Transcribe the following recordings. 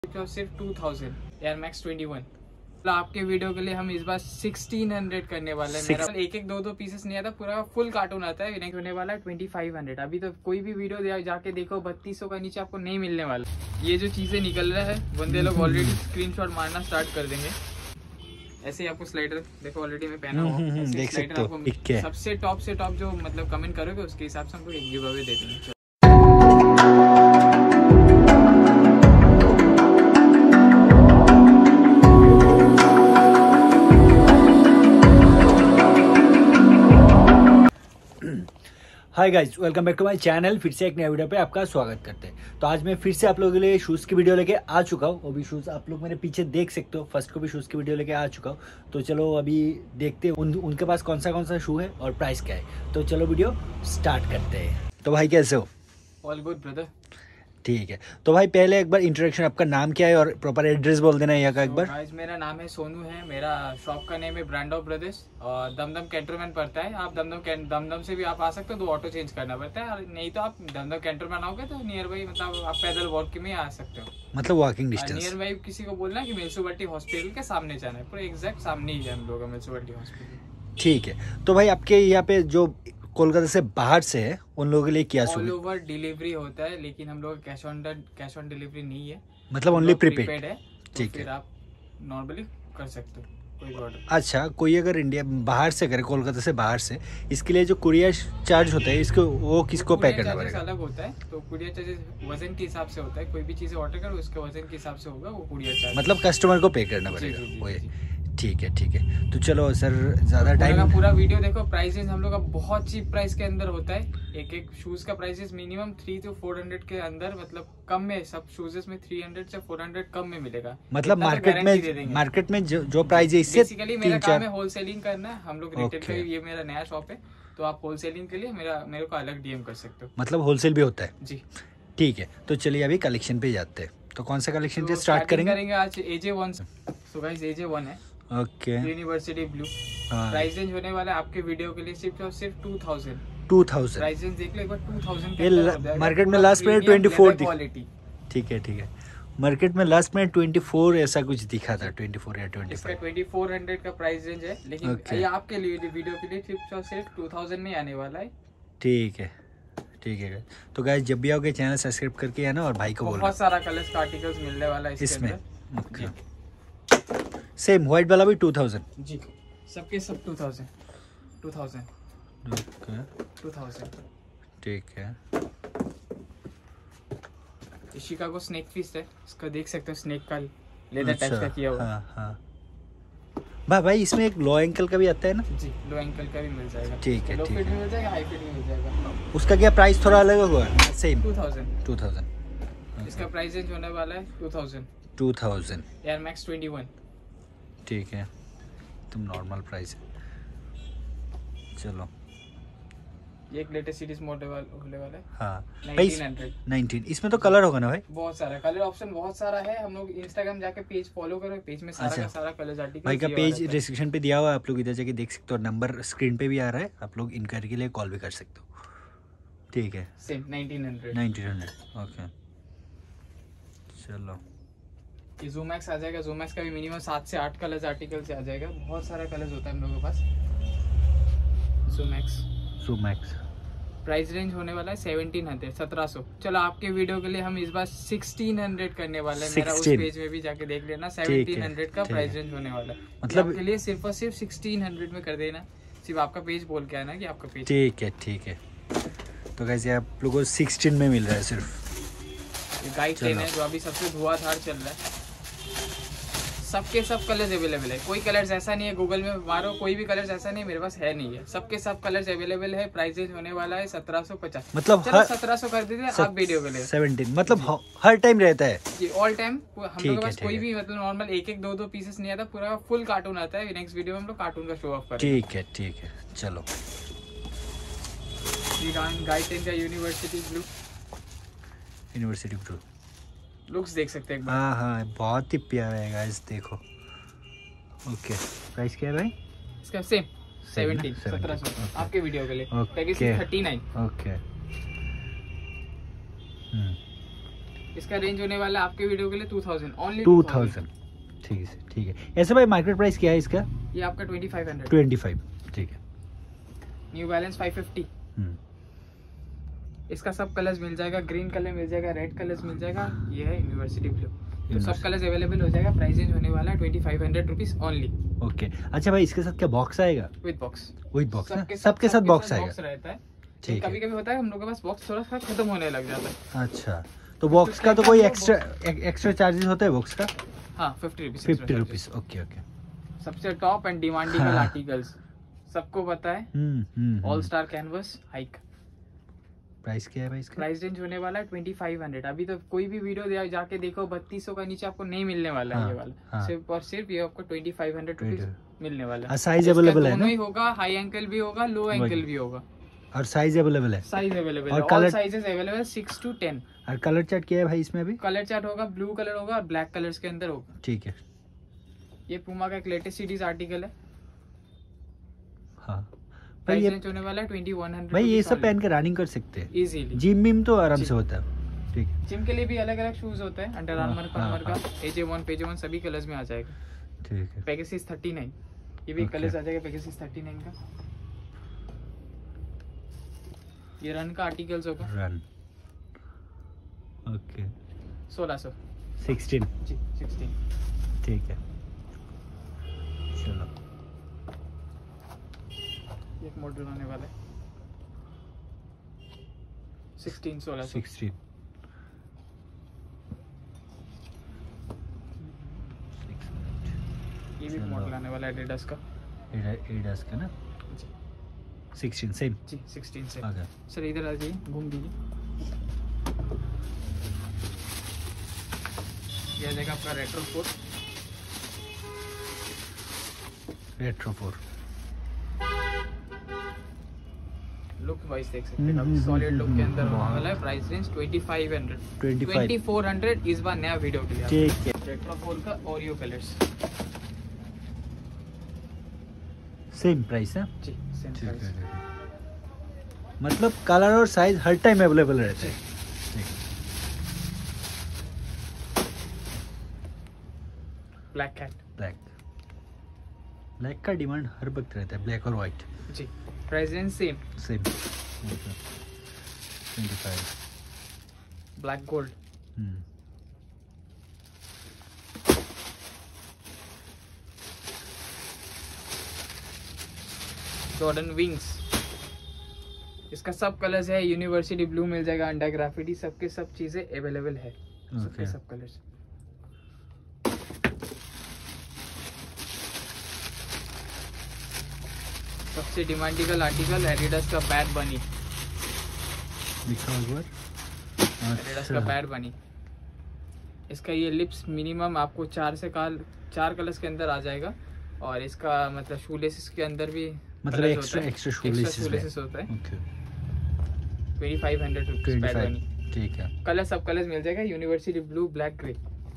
सिर्फ 2000 air max 21। आपके video के लिए हम इस बार 1600 करने वाले हैं। मेरा एक एक दो पीसेस नहीं आता, पूरा फुल कार्टून आता है। नेक्स्ट होने वाला है 2500। अभी तो कोई भी वीडियो जाके देखो 3200 का नीचे आपको नहीं मिलने वाला। ये जो चीजें निकल रहा है बंदे लोग ऑलरेडी स्क्रीनशॉट मारना स्टार्ट कर देंगे। ऐसे ही आपको स्लाइडर देखो ऑलरेडी मैं पहना हुआ देख सकते हो। सबसे टॉप से टॉप जो मतलब कमेंट करोगे उसके हिसाब से हमको एक गिव अवे दे देंगे। Hi guys, welcome back to my channel. फिर से एक नया वीडियो पे आपका स्वागत करते हैं। तो आज मैं फिर से आप लोगों के लिए शूज़ की वीडियो लेके आ चुका हूँ। वो भी शूज़ आप लोग मेरे पीछे देख सकते हो। फर्स्ट को भी शूज़ की वीडियो लेके आ चुका हूँ। तो चलो अभी देखते हैं उनके पास कौन सा शू है और प्राइस क्या है। तो चलो वीडियो स्टार्ट करते हैं। तो भाई कैसे हो? All good brother. ठीक है, तो भाई पहले एक बार इंट्रोडक्शन, आपका नाम क्या है और प्रॉपर एड्रेस बोल देना यहाँ का एक बार। गाइस मेरा नाम है सोनू है, मेरा शॉप का नेम है ब्रांड ऑफ ब्रदर्स और दमदम कैंटोनमेंट पड़ता है। आप दमदम से भी आप आ सकते हो, तो ऑटो चेंज करना पड़ता है। और नहीं तो आप दमदम कैंटोनमेंट आओगे तो नियर बाई मतलब आप पैदल वॉक में आ सकते हो, मतलब वॉकिंग डिस्टेंस। नियर बाई किसी को बोलना कि म्युनिसिपैलिटी हॉस्पिटल के सामने जाना है, पूरा एग्जैक्ट सामने ही है हम लोग म्युनिसिपैलिटी हॉस्पिटल। ठीक है, तो भाई आपके यहाँ पे जो कोलकाता से बाहर से है उन लोगों के लिए क्या ऑल ओवर डिलीवरी होता है, लेकिन हम लोग कैश ऑन डिलीवरी नहीं है, मतलब ओनली प्रीपेड है। ठीक फिर है, आप नॉर्मली कर सकते हो कोई ऑर्डर। अच्छा, कोई अगर इंडिया बाहर से करे, कोलकाता से बाहर से, इसके लिए जो कुरियर चार्ज होता है इसको वो किसको पे करना पड़ेगा? अलग होता है। तो कुरियर चार्जेस वजन के हिसाब से होता है। कोई भी चीज़ ऑर्डर करो उसके वजन के हिसाब से होगा वो कुरियर चार्ज, मतलब कस्टमर को पे करना पड़ेगा वो। ठीक है, तो चलो सर, ज़्यादा टाइम पूरा वीडियो देखो। प्राइसेस हम लोग का बहुत चीप प्राइस के अंदर होता है। एक शूज का प्राइसेस मिनिमम 300 to 400 के अंदर, मतलब कम में सब शूजेस में 300 से 400 कम में मिलेगा। मतलब मार्केट में जो प्राइस है इससे बेसिकली मेरा काम है होलसेलिंग करना। हम लोग रिटेल का, ये मेरा नया शॉप है, तो आप होलसेलिंग के लिए मेरे को अलग डीएम कर सकते हो। मतलब होलसेल भी होता है जी? ठीक है, तो चलिए अभी कलेक्शन पे जाते हैं। तो कौन सा कलेक्शन से स्टार्ट करेंगे आज? AJ1। सो गाइस AJ1 है, okay, university blue. Price range होने वाला है आपके वीडियो के लिए सिर्फ 2000। प्राइस रेंज देख लो एक बार, 2000 के मार्केट में लास्ट में 24 क्वालिटी। ठीक है, मार्केट में लास्ट में 24 ऐसा कुछ दिखा था, 24 या 25। इसका 2400 का प्राइस रेंज है, लेकिन ये आपके लिए वीडियो के लिए सिर्फ 2000 में आने वाला है। ठीक है, तो गाइस जब भी आओगे चैनल सब्सक्राइब करके आना और भाई को बोलना। बहुत सारा कलर्स का आर्टिकल्स मिलने वाला है इसमें। सेम व्हाइट वाला भी 2000 जी, सबके सब 2000। ठीक है, शिकागो स्नेक फिस्ट है, इसका देख सकते हो, स्नेक का लेदर टाइप का किया हुआ। हाँ। भाई इसमें एक लो एंकल का भी आता है ना जी? लो एंकल का भी मिल जाएगा। ठीक है, लो फिट भी मिल जाएगा, हाई फिट भी मिल जाएगा। उसका क्या प्राइस थोड़ा अलग होगा? सेम 2000। इसका प्राइस रेंज होने वाला है 2000 एयर मैक्स 21। ठीक है, तुम नॉर्मल प्राइस है। चलो, ये एक लेटेस्ट सीरीज मॉडल होने वाला है। हाँ, 1900। इसमें तो कलर होगा ना भाई? बहुत सारा कलर ऑप्शन, बहुत सारा है। हम लोग इंस्टाग्राम जाके पेज फॉलो करो, पेज में सारा का सारा कलर्स आर्टिकल भाई का पेज डिस्क्रिप्शन पे दिया हुआ है, आप लोग इधर जाके देख सकते हो। नंबर स्क्रीन पे भी आ रहा है, आप लोग इंक्वायरी के लिए कॉल भी कर सकते हो। ठीक है, सेम 1900। ओके, चलो ये ज़ूमैक्स आ जाएगा। ज़ूमैक्स का भी मिनिमम 7 से 8 कलर्स आर्टिकल से आ जाएगा। बहुत सारा कलर्स होता है हम लोगों के पास। ज़ूमैक्स प्राइस रेंज होने वाला है 1700। चलो आपके वीडियो के लिए हम इस बार 1600 करने वाले हैं। मेरा उस पेज में भी जाके देख लेना। 1700 का प्राइस रेंज होने वाला है, मतलब आपके लिए सिर्फ और सिर्फ 1600 में कर देना। सिर्फ आपका पेज बोल के आना कि आपका पेज। ठीक है, तो कैसे आप लोगों को 16 में मिल रहा है सिर्फ। गाइड पेन है जो अभी सबसे धुआंधार चल रहा है। सबके सब कलर्स अवेलेबल है, कोई कलर्स ऐसा नहीं है गूगल में मारो, कोई भी कलर्स ऐसा नहीं मेरे पास है नहीं है। सबके सब कलर्स अवेलेबल है। प्राइस रेंज होने वाला है 1750। मतलब 1700 कर दीजिए आप वीडियो के लिए। 17 मतलब हर टाइम रहता है जी, ऑल टाइम। हम लोग के पास कोई भी मतलब नॉर्मल एक एक दो पीसेस नहीं आता, पूरा फुल कार्टून आता है। नेक्स्ट वीडियो में हम लोग कार्टून का शो ऑफ करेंगे। ठीक है, चलो। गाइड टेन का यूनिवर्सिटी ब्लू लुक्स देख सकते हैं। हाँ, बहुत ही प्यारा है गाइस, देखो। ओके, प्राइस क्या है भाई इसका? सेम 1700 आपके वीडियो के लिए। पैकेज 39। ओके, इसका रेंज होने वाला है आपके वीडियो के लिए 2000 ओनली 2000। ठीक है। ऐसे भाई मार्केट प्राइस क्या है इसका? ये आपका 2500। 25, ठीक है। New balance 550। इसका सब कलर्स मिल जाएगा, ग्रीन कलर मिल जाएगा, रेड कलर्स मिल जाएगा। ये है यूनिवर्सिटी ब्लू, तो सब कलर्स अवेलेबल हो जाएगा। प्राइस रेंज होने वाला है 2500 रुपीज ओनली। ओके। अच्छा भाई, इसके साथ क्या बॉक्स आएगा? With box. सबके साथ बॉक्स आएगा। रहता है। कभी कभी होता है हम लोग के पास बॉक्स थोड़ा सा खत्म होने लग जाता है। अच्छा, तो बॉक्स का तो कोई एक्स्ट्रा चार्जेस होता है बॉक्स का? हाँ, 50 रुपीज। ओके। सबसे टॉप एंड डिमांडेबल आर्टिकल्स, सबको पता है। All star canvas hike. Price क्या है भाई इसका? प्राइस रेंज होने वाला है 2500। अभी तो कोई भी वीडियो जाके देखो 3200 का नीचे आपको नहीं मिलने वाला है। ये वाला सिर्फ और सिर्फ ये आपको 2500 रुपीज मिलने वाला है। साइज अवेलेबल है ना? दोनों ही होगा, हाई एंकल भी होगा, लो एंकल भी होगा। और साइज अवेलेबल है? साइज अवेलेबल है, कलर साइजेस अवेलेबल 6 to 10। और कलर चार्ट क्या है भाई इसमें? अभी कलर चार्ट होगा, ब्लू कलर होगा और ब्लैक कलर्स के अंदर होगा। ठीक है। ये पूमा का एक लेटेस्ट सीरीज आर्टिकल है। हाँ प्राइस रेंज होने वाला है 2100। भाई ये सब पहन के रनिंग कर सकते हैं इजीली। जिम में तो आराम से होता है। ठीक है। जिम के लिए भी अलग अलग शूज होते हैं, अंडर आर्मर का AJ1 PJ1 सभी कलर्स में आ जाएगा। ठीक है। पेगासस 39, ये भी कलर्स आ जाएगा पेगासस 39 का। ये रन का आर्टिकल्स होगा। Run, okay. 1600। 16 जी 16। ठीक है, चलो। एक मॉडल आने वाला है 16। ये भी मॉडल आने वाला है एडिडास का। एडिडास का ना? 16 सेम। जी 16 से। आ गया सर, इधर आ जाइए, घूम दीजिए। ये आ जाएगा आपका रेट्रो 4। लुक वाइज देख सकते हैं आप, सॉलिड लुक के अंदर होने वाला है। Price range 2500। 2400 इस बार नया वीडियो के लिए। ठीक है। रेट्रो 4 का ओरियो कलर्स। सेम प्राइस है जी, सेम प्राइस। मतलब कलर और साइज हर टाइम अवेलेबल रहते हैं। Black cat. ब्लैक का डिमांड हर वक्त रहता है, ब्लैक और व्हाइट। जी, price range same. 25। Black gold. Jordan wings. इसका सब कलर्स है। यूनिवर्सिटी ब्लू मिल जाएगा, अंडर ग्राफिटी, सबके सब चीजें अवेलेबल है। सबके सब कलर्स। सबसे डिमांडेबल आर्टिकल एडिडास का बैड बनी। एडिडास का बैड बनी। इसका ये लिप्स मिनिमम आपको 4 कलर्स के अंदर आ जाएगा। और इसका मतलब शूलेसेस के अंदर भी मतलब एक्स्ट्रा शूलेसेस होता है। 2500 रुपीज बैड बनी। ठीक है। कलर सब कलर्स मिल जाएगा, यूनिवर्सिटी ब्लू, ब्लैक, ग्रे।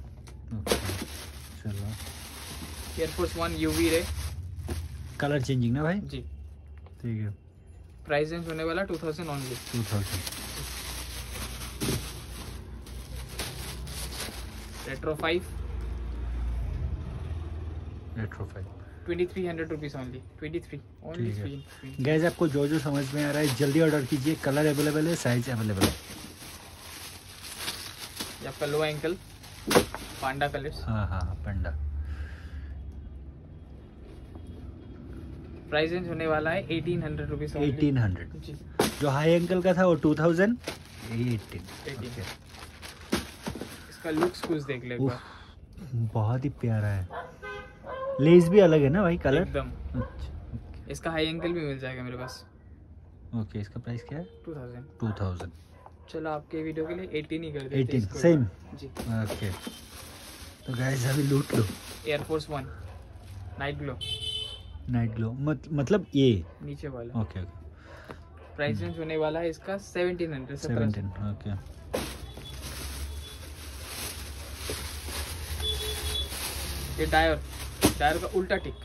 चलो। Air force 1 UV ray. Colour changing ना भाई? जी ठीक है। प्राइस रेंज होने वाला 2000 only. 2000। Retro 5। 2300 rupees only. 23 only. Guys आपको जो समझ में आ रहा है जल्दी ऑर्डर कीजिए। कलर अवेलेबल है, साइज अवेलेबल है। ये आपका लो एंकल पांडा कलर्स। हाँ पांडा। प्राइस रेंज होने वाला है 1800 रुपीज। 1800 जी। जो हाई एंकल का था वो 2000। 18। इसका लुक्स कुछ देख ले। बहुत ही प्यारा है। लेस भी अलग है ना भाई, कलर एकदम। अच्छा। इसका हाई एंकल भी मिल जाएगा मेरे पास। ओके। इसका प्राइस क्या है? 2000। चलो आपके वीडियो के लिए 18 ही कर देते हैं। 18 सेम जी। ओके। तो गाइस अभी लूट लो। Air force 1 night glow. मतलब ये नीचे वाला। ओके। प्राइस रेंज होने वाला है इसका 1700। 17। ओके। ये डायर का उल्टा टिक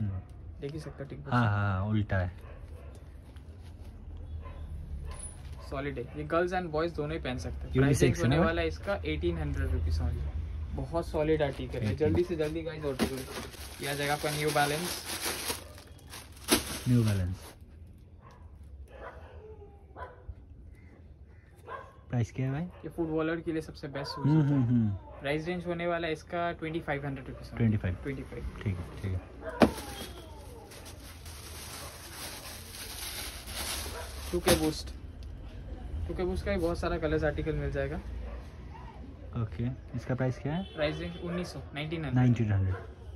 देख ही सकता टिक। हाँ उल्टा है। सॉलिड है, ये गर्ल्स एंड बॉयज दोनों ही पहन सकते हैं। Unisex प्राइस होने है ना? वाला है इसका 1800 रुपीज ओनली। बहुत सॉलिड आर्टिकल है, जल्दी से जल्दी गाइस ऑर्डर करो। ये आ जाएगा आपका न्यू बैलेंस। प्राइस क्या है भाई? ये फुटबॉलर के लिए सबसे बेस्ट शूज है। प्राइस रेंज होने वाला है इसका 2500 रुपीज। 25। ठीक है। टू के बूस्ट का भी बहुत सारा कलर्स आर्टिकल मिल जाएगा। ओके, इसका प्राइस क्या है? Price range 1900। 1900।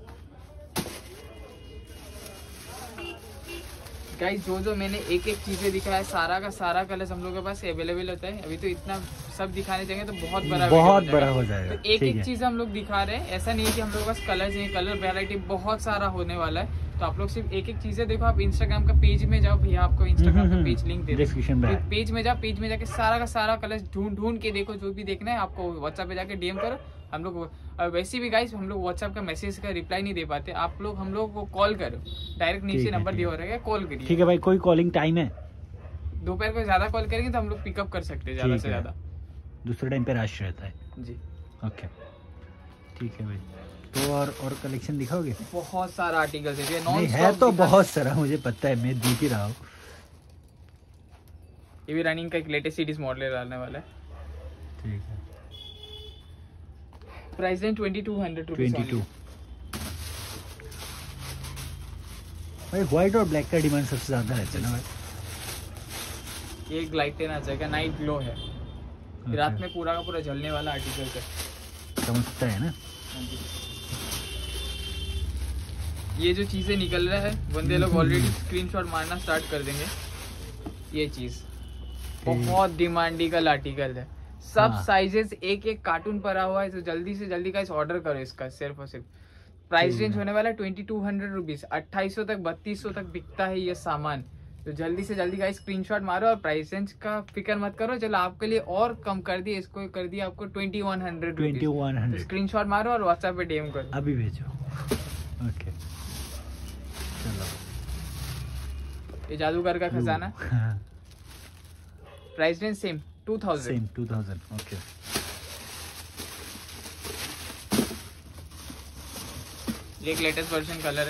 गाइस जो मैंने एक एक चीजें दिखाया, सारा का सारा कलर्स हम लोग के पास अवेलेबल होता है। अभी तो इतना सब दिखाने जाएंगे तो बहुत बड़ा हो जाएगा। तो एक चीज हम लोग दिखा रहे हैं, ऐसा नहीं है कि हम लोग के पास कलर नहीं, कलर वैरायटी बहुत सारा होने वाला है। तो आप लोग सिर्फ एक एक चीजें देखो। आप इंस्टाग्राम का पेज में जाओ, भैया आपको इंस्टाग्राम का पेज लिंक दे डिस्क्रिप्शन में। पेज में जाओ, पेज में जाके सारा का सारा कलर ढूंढ के देखो। जो भी देखना है आपको व्हाट्सएप पे जाके डीएम करो। हम लोग वैसे भी गाइस हम लोग व्हाट्सएप का मैसेज का रिप्लाई नहीं दे पाते, आप लोग हम लोग को कॉल करो, डायरेक्ट नीचे नंबर दिया हो रहा है, कॉल करिए। ठीक है भाई। कोई कॉलिंग टाइम है? दोपहर को ज्यादा कॉल करेंगे तो हम लोग पिकअप कर सकते हैं ज्यादा से ज्यादा। दूसरे टाइम पे रश रहता है जी। ओके, ठीक है भाई। तो और कलेक्शन दिखाओगे? बहुत सारा आर्टिकल है तो बहुत सारा, मुझे पता है, मैं देख ही रहा हूँ। ये भी रनिंग का एक लेटेस्ट सीरीज मॉडल आने वाला है। ठीक है। Price range 2200 rupees. 22। भाई व्हाइट और ब्लैक का डिमांड सबसे ज्यादा रहता है ना भाई। ये ग्लाइटेन आ जाएगा, नाइट ग्लो है। रात में पूरा का पूरा जलने वाला आर्टिकल है, समझता है ना। ये जो चीजें निकल रहा है, बंदे लोग ऑलरेडी स्क्रीनशॉट मारना स्टार्ट कर देंगे। ये चीज बहुत डिमांडिकल आर्टिकल है। सब साइजेस एक एक कार्टून पड़ा हुआ है, तो जल्दी से जल्दी का ऑर्डर करो इसका सिर्फ और सिर्फ। प्राइस रेंज होने वाला है 2200 रुपीज। 2800 तक 3200 तक बिकता है ये सामान। तो जल्दी से जल्दी का स्क्रीनशॉट मारो और प्राइस रेंज का फिक्र मत करो। चलो आपके लिए और कम कर दिए, इसको कर दिया आपको 2100। स्क्रीनशॉट मारो और व्हाट्सएप पे डीएम करो, अभी भेजो। ओके चलो। ये जादूगर का खजाना। Price range same 2000। ओके। एक लेटेस्ट वर्जन कलर है।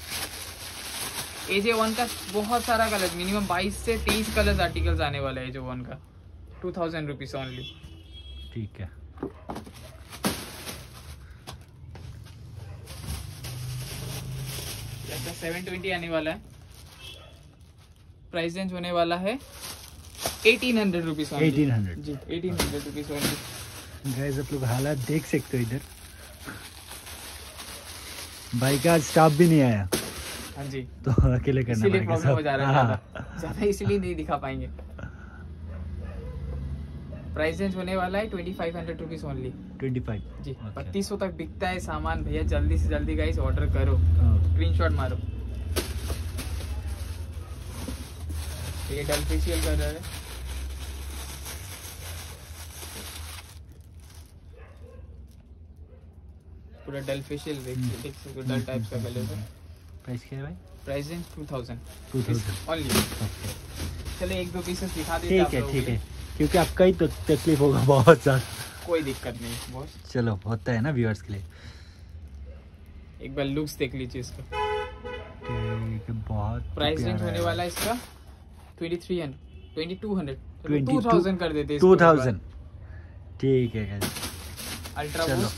AJ1 का बहुत सारा कलर, मिनिमम 22 से 23 कलर्स आर्टिकल्स आने वाला है AJ1 का। 2000 रुपीज ओनली। ठीक है। ऐसा 720 आने वाला है। प्राइस रेंज होने वाला है 1800 रुपीज। 1800 जी, 1800 रुपीज ओनली। गाइस आप लोग हालात देख सकते हो इधर। भाई का स्टाफ भी नहीं आया। हाँ जी, तो अकेले करना इसीलिए पड़ेगा प्रॉब्लम हो जा रहा है। हाँ। ज्यादा इसलिए नहीं दिखा पाएंगे। प्राइस रेंज होने वाला है 2500 रुपीज ओनली। 25 जी। 3200 तक बिकता है सामान भैया। जल्दी से जल्दी गाइस ऑर्डर करो, स्क्रीनशॉट मारो। ये डल फेशियल कर रहा है। पूरा डल फेशियल देख सकते हो, डल टाइप्स का कलर है। प्राइस क्या है भाई? Price range 2000 only. चलो एक दो पीसेस दिखा देते हैं आप लोगों ठीक को। है, क्योंकि आपका ही तो तकलीफ होगा बहुत ज्यादा। कोई दिक्कत नहीं बॉस, चलो होता है ना व्यूअर्स के लिए। एक बार लुक्स देख लीजिए इसका। ठीक है, बहुत प्राइस रेंज होने वाला है इसका 2300 2200 22 2000 कर देते हैं इसको। 2000 ठीक है गाइस। अल्ट्रा चलो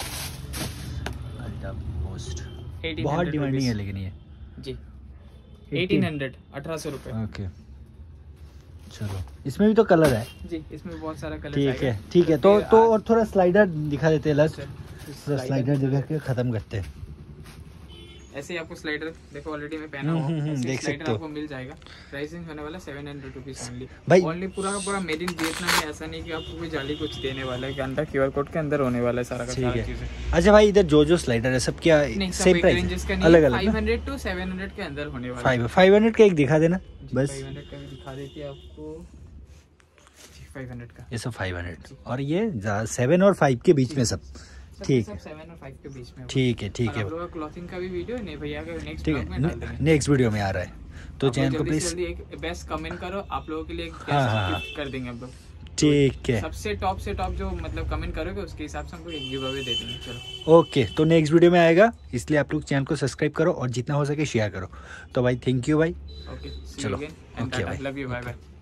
बूस्ट बहुत डिमांडिंग है लेकिन ये जी 1800 1800 रुपए। ओके चलो, इसमें भी तो कलर है जी, इसमें बहुत सारा कलर ठीक है। ठीक है, तो और थोड़ा स्लाइडर दिखा देते हैं। लास्ट स्लाइडर दिखा के खत्म करते हैं। ऐसे ही आपको स्लाइडर देखो ऑलरेडी मैं पहना हुआ हूं, ऐसे देख स्लाइडर सकते हो। आपको मिल जाएगा। प्राइस रेंज होने वाला 700 रुपीज ओनली। भाई ओनली पूरा का पूरा मेड इन वियतनाम है। ऐसा नहीं कि आपको कोई जाली कुछ देने वाला है, कि अंदर QR कोड के अंदर होने वाला है सारा का सारा चीजें। अच्छा भाई, इधर जो स्लाइडर है सब क्या सेम प्राइस है? अलग अलग 500 टू 700 के अंदर होने वाला है। 500 का एक दिखा देना बस। 500 का भी दिखा देती है आपको। 500 का ये सब 500 और ये 7 और 5 के बीच में सब ठीक है, 7 और 5 के बीच में। ठीक है, ठीक है। आप लोगों का क्लॉथिंग का भी वीडियो नहीं भैया का नेक्स्ट ठीक ब्लॉग में डाल है, देंगे। नेक्स्ट वीडियो में आ रहा है, तो चैनल को प्लीज जल्दी एक बेस्ट कमेंट करो, आप लोगों के लिए एक हाँ, हाँ, गिफ्ट कर देंगे हम लोग। ठीक है, सबसे टॉप से टॉप जो मतलब कमेंट करोगे उसके हिसाब से हमको एक गिव अवे दे देंगे। चलो ओके, तो नेक्स्ट वीडियो में आएगा, इसलिए आप लोग चैनल को सब्सक्राइब करो और जितना हो सके शेयर करो। तो भाई थैंक यू भाई, ओके, चलो, ओके, ओके भाई। Love you, bye bye.